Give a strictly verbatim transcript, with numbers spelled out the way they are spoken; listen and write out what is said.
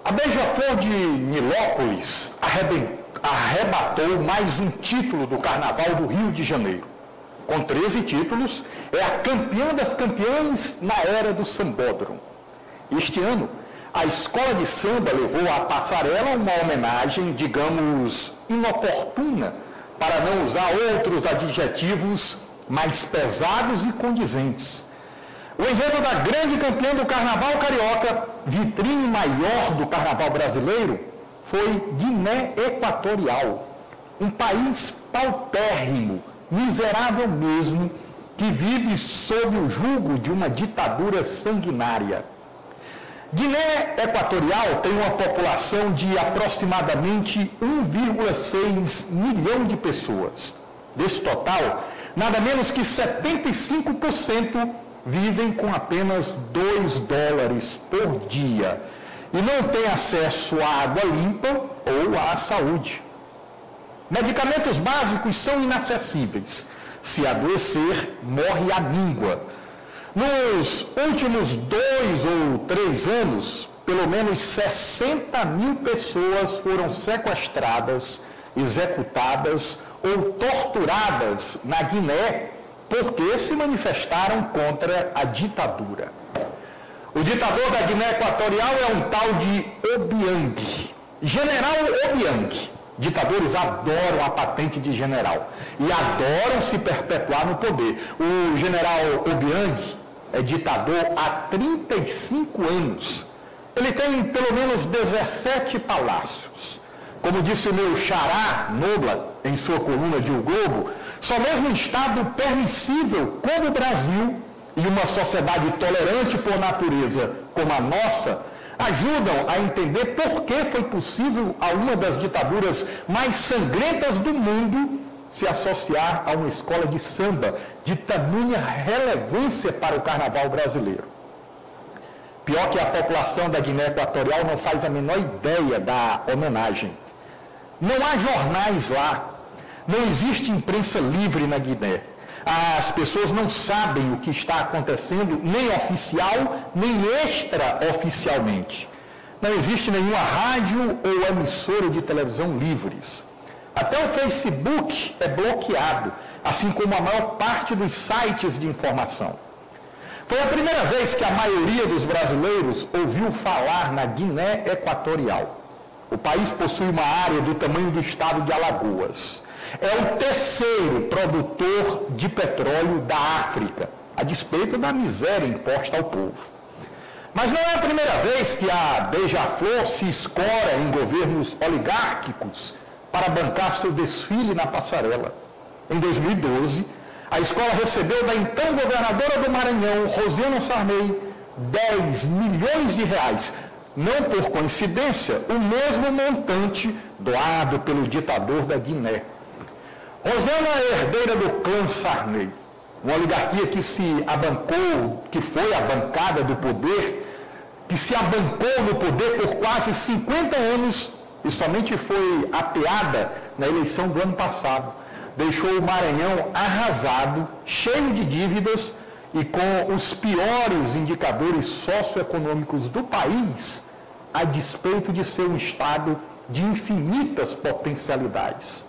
A Beija-Flor de Nilópolis arrebatou mais um título do Carnaval do Rio de Janeiro. Com treze títulos, é a campeã das campeãs na era do sambódromo. Este ano, a escola de samba levou à passarela uma homenagem, digamos, inoportuna, para não usar outros adjetivos mais pesados e condizentes. O enredo da grande campeã do Carnaval Carioca, vitrine maior do Carnaval brasileiro, foi Guiné Equatorial, um país paupérrimo, miserável mesmo, que vive sob o jugo de uma ditadura sanguinária. Guiné Equatorial tem uma população de aproximadamente um vírgula seis milhão de pessoas. Desse total, nada menos que setenta e cinco por cento vivem com apenas dois dólares por dia e não têm acesso à água limpa ou à saúde. Medicamentos básicos são inacessíveis. Se adoecer, morre à míngua. Nos últimos dois ou três anos, pelo menos sessenta mil pessoas foram sequestradas, executadas ou torturadas na Guiné porque se manifestaram contra a ditadura. O ditador da Guiné Equatorial é um tal de Obiang, General Obiang. Ditadores adoram a patente de general e adoram se perpetuar no poder. O general Obiang é ditador há trinta e cinco anos. Ele tem pelo menos dezessete palácios. Como disse o meu xará, Nobla, em sua coluna de O Globo, só mesmo um Estado permissível como o Brasil e uma sociedade tolerante por natureza como a nossa ajudam a entender por que foi possível a uma das ditaduras mais sangrentas do mundo se associar a uma escola de samba de tamanha relevância para o carnaval brasileiro. Pior que a população da Guiné Equatorial não faz a menor ideia da homenagem. Não há jornais lá, não existe imprensa livre na Guiné. As pessoas não sabem o que está acontecendo, nem oficial, nem extraoficialmente. Não existe nenhuma rádio ou emissora de televisão livres. Até o Facebook é bloqueado, assim como a maior parte dos sites de informação. Foi a primeira vez que a maioria dos brasileiros ouviu falar na Guiné Equatorial. O país possui uma área do tamanho do estado de Alagoas. É o terceiro produtor de petróleo da África, a despeito da miséria imposta ao povo. Mas não é a primeira vez que a Beija-Flor se escora em governos oligárquicos para bancar seu desfile na passarela. Em dois mil e doze, a escola recebeu da então governadora do Maranhão, Rosiana Sarney, dez milhões de reais. Não por coincidência, o mesmo montante doado pelo ditador da Guiné. Rosiana é herdeira do clã Sarney, uma oligarquia que se abancou, que foi a bancada do poder, que se abancou no poder por quase cinquenta anos e somente foi apeada na eleição do ano passado. Deixou o Maranhão arrasado, cheio de dívidas e com os piores indicadores socioeconômicos do país, a despeito de ser um estado de infinitas potencialidades.